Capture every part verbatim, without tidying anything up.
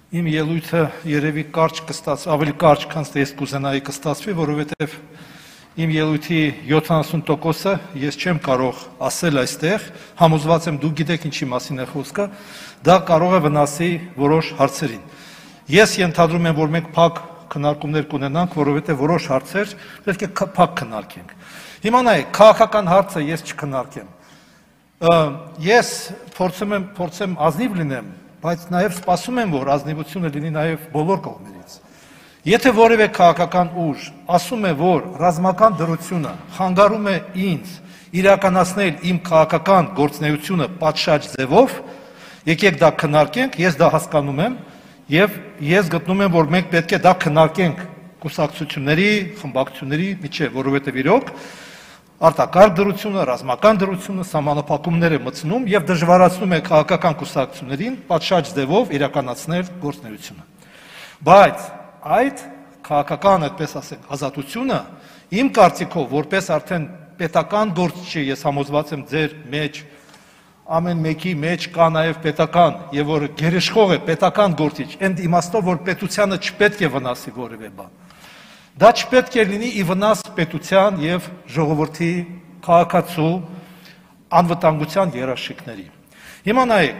Իմ ելույթը երևի կարճ կստացվի, ավելի կարճ, քան ես կուզենայի կստացվի, որովհետև իմ ելույթի յոթանասուն տոկոսը ես չեմ կարող ասել այստեղ, համոզված եմ դուք գիտեք ինչի մասին է խոսքը, դա կարող է վնասի որոշ հարցերին։ Ես ենթադրում եմ, որ մենք փակ քննարկումներ կունենանք, որովհետև որոշ հարցեր պետք է փակ քննարկենք։ Հիմա նայեք, քաղաքական հարցը ես չքննարկեմ։ Ես փորձում եմ, փորձեմ ազնիվ լինեմ, բայց նաև սպասում եմ, որ ազնիվությունը լինի նաև բոլոր կողմերից։ Եթե որևէ քաղաքական ուժ ասում է, որ ռազմական դրությունը խանգարում է ինձ իրականացնել իմ քաղաքական գործունեությունը պատշաճ ձևով, եկեք դա քննարկենք, ես դա հասկանում եմ եւ ես գտնում եմ, որ մենք պետք է դա քննարկենք կուսակցությունների, խմբակցությունների միջեւ, որովհետեւ իրոք արտակարգ դրությունը, ռազմական դրությունը սահմանափակումներ է մտցնում եւ դժվարացնում է քաղաքական կուսակցություններին պատշաճ ձևով իրականացնել գործունեությունը։ Բայց այդ քաղաքական, այդպես ասենք, ազատությունը իմ կարծիքով, որպես արդեն պետական գործիչ, ես համոզված եմ ձեր մեջ ամեն մեկի մեջ կա նաև պետական, եւ որ գերիշխող է պետական գործիչ, այն իմաստով, որ պետությանը չպետք է վնասի որևէ բան։ Դա չպետք է լինի ի վնաս պետության եւ ժողովրդի քաղաքացու անվտանգության երաշխիքների։ Հիմա նայեք,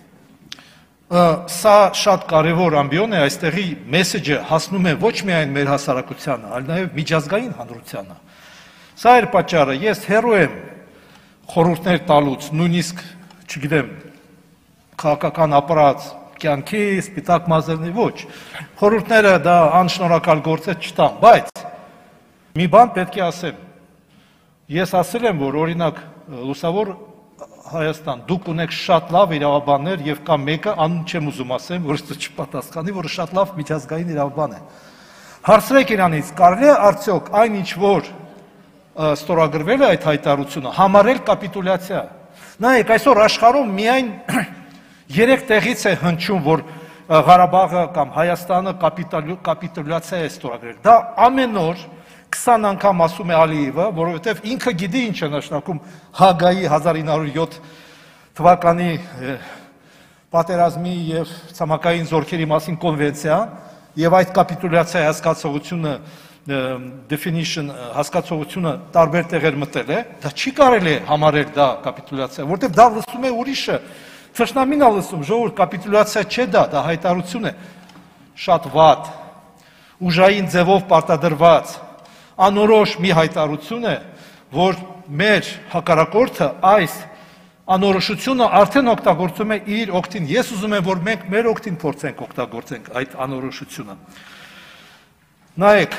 սա շատ կարևոր ամբիոն է, այստեղի մեսեջը հասնում է ոչ միայն մեր հասարակությանը, այլ նաև միջազգային հանրությանը։ Սա էր պատճառը, ես հեռու եմ խորհուրդներ տալուց, նույնիսկ, չգիտեմ, քաղաքական ապարած կյանքի, սպիտակ մազերնի ոչ, խորհուրդները դա անշնորհակալ գործ է չտամ, բայց մի բան պետք է ասեմ, ես ասել եմ, որ օրինակ լուսավոր Հայաստան, դուք ունեք շատ լավ իրավաբաններ եւ կա մեկը, անուն չեմ ուզում ասեմ, որ չպատասխանի, որը շատ լավ միջազգային իրավաբան է։ Հարցրեք իրանից, կարելի է արդյոք այն ինչ որ ստորագրվել է այդ հայտարարությունը, համարել կապիտուլյացիա։ Նայեք, այսօր աշխարհում միայն երեք տեղից է հնչում, որ Ղարաբաղը կամ Հայաստանը կապիտուլյացիա է ստորագրել։ Դա ամեն օր քսան անգամ ասում է Ալիևը, որովհետև ինքը գիտի ինչ է նշանակում Հագայի հազար ինը հարյուր յոթ թվականի պատերազմի եւ ցամաքային զորքերի մասին կոնվենցիան, եւ այդ կապիտուլյացիայի հասկացողությունը definition հասկացողությունը տարբեր տեղեր մտել է, դա չի կարելի համարել դա կապիտուլյացիա, որտեղ դա լսում է ուրիշը, թշնամին է լսում, ժողովուրդ կապիտուլյացիա չէ դա, դա հայտարարություն է, շատ վատ, ուժային ձևով պարտադրված, անորոշ մի հայտարարություն է, որ մեր հակառակորդը այս անորոշությունը արդեն օգտագործում է իր օգտին, ես ուզում եմ, որ մենք մեր օգտին փորձենք օգտագործենք այդ անորոշությունը։ Նայեք,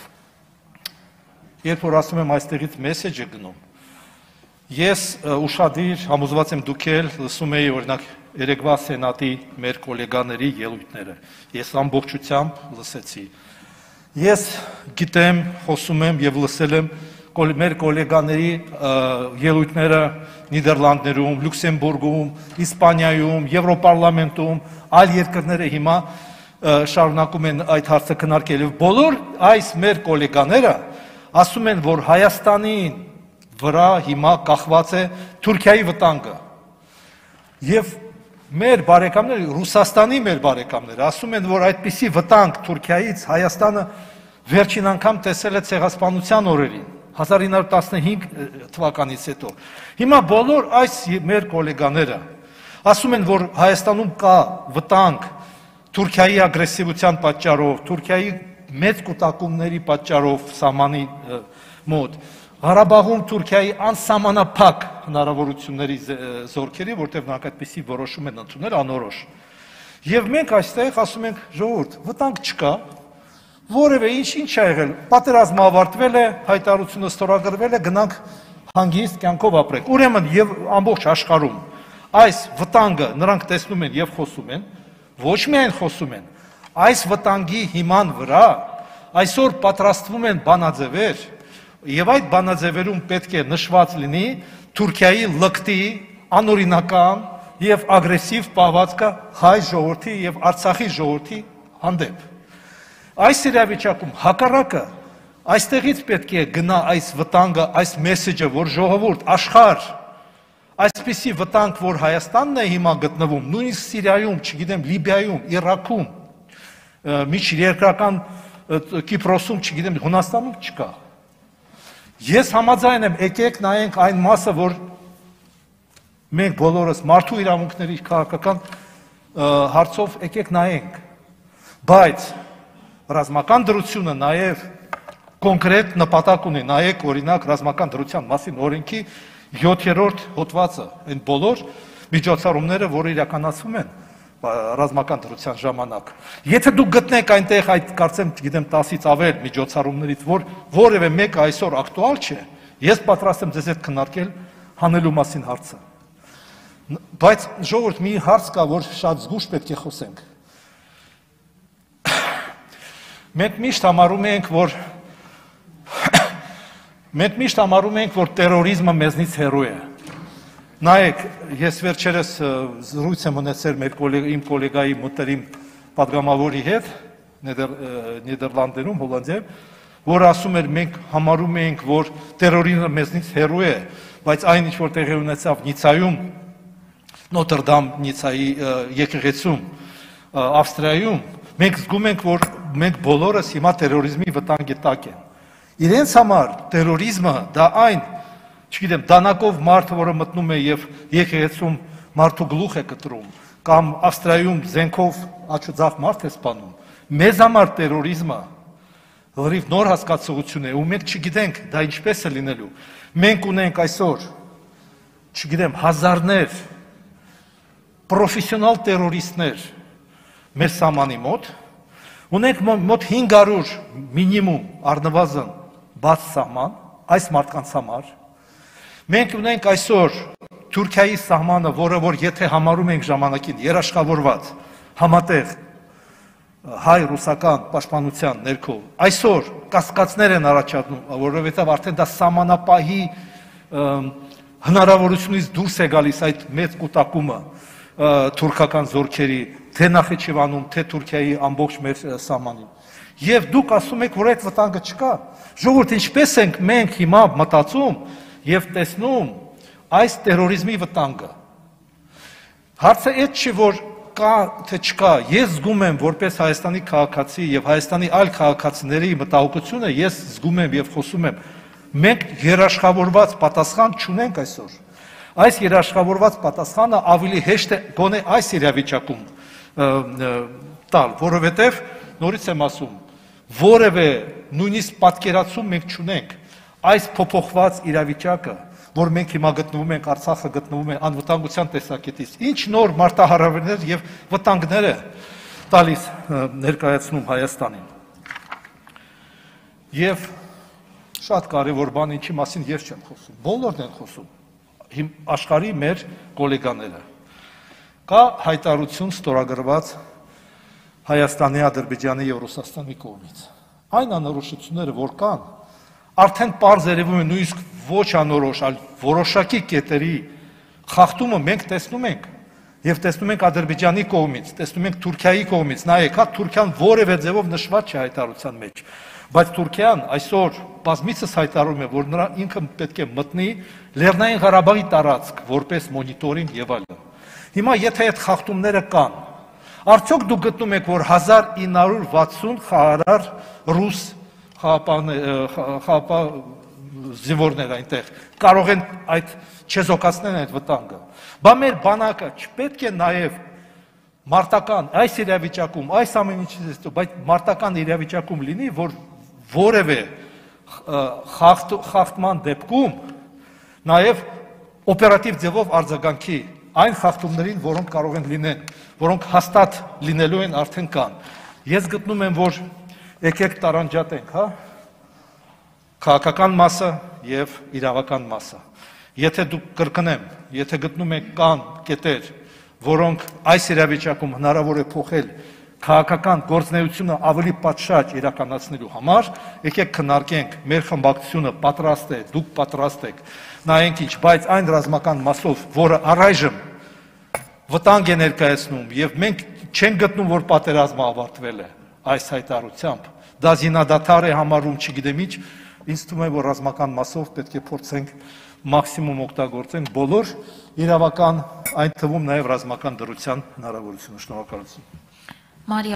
երբ որ ասում եմ այստեղից մեսեջը գնում, ես ուշադիր համոզված եմ դուք էլ լսում էի օրինակ երեկվա սենատի մեր գոլեգաների ելույթները, ես ամբողջությամբ լսեցի, ես գիտեմ, խոսում եմ եւ լսել եմ մեր գոլեգաների ելույթները Նիդերլանդներում, Լյուքսեմբուրգում, Իսպանիայում, Եվրոպարլամենտում, այլ երկրները հիմա շարունակում են այդ հարցը քննարկել եւ բոլոր այս մեր գոլեգաները ասում են, որ Հայաստանի վրա հիմա կախված է Թուրքիայի վտանգը։ Եվ մեր բարեկամները, Ռուսաստանի մեր բարեկամները ասում են, որ այդպիսի վտանգ Թուրքիայից Հայաստանը վերջին անգամ տեսել է ցեղասպանության օրերին, հազար ինը հարյուր տասնհինգ թվականից հետո։ Հիմա բոլոր այս մեր գոլեգաները ասում են, որ Հայաստանում կա վտանգ Թուրքիայի ագրեսիվության պատճառով, Թուրքիայի մեծ կուտակումների պատճառով սահմանի մոտ, Ղարաբաղում Թուրքիայի անսահմանափակ հնարավորությունների զորքերի, որտեղ նրանք այդպիսի որոշում են ընդունել անորոշ։ Եվ մենք այստեղ ասում ենք, ժողովուրդ, վտանգ չկա, որևէ ինչ ինչ է եղել, պատերազմը ավարտվել է, հայտարարությունը ստորագրվել է, գնանք հանգիստ կյանքով ապրենք։ Ուրեմն եւ ամբողջ աշխարհում այս վտանգը նրանք տեսնում են եւ խոսում են, ոչ միայն խոսում են, այս վտանգի հիման վրա այսօր պատրաստվում են բանաձևեր, եւ այդ բանաձևերում պետք է նշված լինի Թուրքիայի լկտի անօրինական եւ ագրեսիվ պահվածքը հայ ժողովրդի եւ Արցախի ժողովրդի հանդեպ։ Այս իրավիճակում հակառակը այստեղից պետք է գնա այս վտանգը, այս մեսեջը, որ ժողովուրդ աշխարհ Այսպիսի վտանգ, որ Հայաստանն է հիմա գտնվում, նույնիսկ Սիրիայում, չգիտեմ, Լիբիայում, Իրաքում, միջերկրական Կիպրոսում, չգիտեմ, Հունաստանում չկա։ Ես համաձայն եմ, եկեք նայենք այն մասը, որ մենք բոլորս մարդու իրավունքների քաղաքական հարցով եկեք նայենք, բայց ռազմական դրությունը նաև կոնկրետ նպատակ ունի, նայեք օրինակ ռազմական դրության մասին օրենքի յոթերորդ հոդվածը, այն բոլոր միջոցառումները, որ իրականացվում են ռազմական դրության ժամանակ։ Եթե դուք գտնեք այնտեղ այդ կարծեմ, գիտեմ, տասից ավել միջոցառումներից, որ որևէ մեկը այսօր ակտուալ չէ, ես պատրաստ եմ ձեզ հետ քննարկել հանելու մասին հարցը։ Բայց ժողովուրդ, մի հարց կա, որ շատ զգուշ պետք է խոսենք։ Մենք միշտ համարում ենք, որ Մենք միշտ համարում ենք, որ տերորիզմը մեզնից հեռու է։ Նայեք, ես վերջերս զրույց եմ ունեցել մեր իմ կոլեգայի մտերիմ պատգամավորի հետ, Նիդերլանդերում, Հոլանդիայում, որ ասում էր, մենք համարում ենք, որ տերորիզմը մեզնից հեռու է, բայց այն ինչ որ տեղի ունեցավ Նիցայում, Նոտրդամ Նիցայի եկեղեցում, Ավստրիայում, մենք զգում ենք, որ մենք բոլորս հիմա տերորիզմի վտանգի տակ ենք։ Իրենց համար տերորիզմը դա այն, չգիտեմ, դանակով մարդը, որը մտնում է եւ եկեղեցում մարդու գլուխ է կտրում, կամ Ավստրիայում զենքով աչուձախ մարդ է սպանում։ Մեզ համար տերորիզմը լրիվ նոր հասկացություն է, ու մենք չգիտենք դա ինչպես է լինելու։ Մենք ունենք այսօր, չգիտեմ, հազարներ պրոֆեսիոնալ տերորիստներ մեր սահմանի մոտ, ունենք մոտ հինգ հարյուր մինիմում առնվազն բաց սահման, այս մարդկանց համար։ Մենք ունենք այսօր Թուրքիայի սահմանը, որը որ եթե համարում ենք ժամանակին երաշխավորված, համատեղ հայ-ռուսական պաշտպանության ներքո, այսօր կասկածներ են առաջանում, որովհետև արդեն դա սահմանապահի հնարավորությունից դուրս է գալիս այդ մեծ կուտակումը թուրքական զորքերի, թե Նախիջևանում, թե Թուրքիայի ամբողջ մեր սահմանին։ Եվ դուք ասում եք, որ այդ վտանգը չկա։ Ժողովուրդ, ինչպես ենք մենք հիմա մտածում եւ տեսնում այս տերորիզմի վտանգը։ Հարցը այդ չի, որ կա թե չկա։ Ես զգում եմ, որպես Հայաստանի քաղաքացի եւ Հայաստանի այլ քաղաքացիների մտահոգությունը, ես զգում եմ եւ խոսում եմ, մենք երաշխավորված պատասխան չունենք այսօր։ Այս երաշխավորված պատասխանը ավելի հեշտ է գոնե այս իրավիճակում տալ, որովհետեւ նորից եմ ասում, որևէ նույնիսկ պատկերացում մենք չունենք այս փոփոխված իրավիճակը, որ մենք հիմա գտնվում ենք, Արցախը գտնվում է անվտանգության տեսակետից, ինչ նոր մարտահրավերներ եւ վտանգներ է տալիս ներկայացնում Հայաստանին։ Եվ շատ կարևոր բան, ինչի մասին ես չեմ խոսում, բոլորն են խոսում, աշխարհի մեր գոլեգաները։ Կա հայտարարություն ստորագրված Հայաստանի, Ադրբեջանի եւ Ռուսաստանի կողմից։ Այն անորոշությունները, որ կան, արդեն պարզ երևում է նույնիսկ ոչ անորոշ, այլ որոշակի կետերի խախտումը մենք տեսնում ենք եւ տեսնում ենք Ադրբեջանի կողմից, տեսնում ենք Թուրքիայի կողմից։ Նայեք, հա Թուրքիան որևէ ձևով նշված չէ հայտարարության մեջ, բայց Թուրքիան այսօր բազմիցս հայտարարում է, որ նրա ինքը պետք է մտնի Լեռնային Ղարաբաղի տարածք որպես մոնիտորինգ եւ այլն։ Հիմա եթե այդ խախտումները կան, արդյոք դուք գտնում եք, որ հազար ինը հարյուր վաթսուն խաղարար ռուս խաղապահ զինվորներ այնտեղ կարող են այդ չեզոքացնել այդ վտանգը։ Բա մեր բանակը չպետք է նաև մարտական այս իրավիճակում, այս ամեն ինչից հետո, բայց մարտական իրավիճակում լինի, որ որևէ խախտման դեպքում նաև օպերատիվ ձևով արձագանքի այն խախտումներին, որոնք կարող են լինեն, որոնք հաստատ լինելու են, արդեն կան։ Ես գտնում եմ, որ եկեք տարանջատենք, հա, քաղաքական մասը եւ իրավական մասը։ Եթե դուք կրկնեմ, եթե գտնում եք կան կետեր, որոնք այս իրավիճակում հնարավոր է փոխել քաղաքական գործունեությունը ավելի պատշաճ իրականացնելու համար, եկեք քննարկենք, մեր խմբակցությունը պատրաստ է, դուք պատրաստ եք, նայենք ինչ, բայց այն ռազմական մասով, որը առայժմ վտանգ է ներկայացնում եւ մենք չենք գտնում, որ պատերազմը ավարտվել է այս հայտարարությամբ, դա զինադադար է համարում, չգիտեմ ինչ, ինձ թվում է, որ ռազմական մասով պետք է փորձենք մաքսիմում օգտագործենք բոլոր իրավական, այն թվում նաև ռազմական դրության հնարավորությունը։ Շնորհակալություն։ Մարիա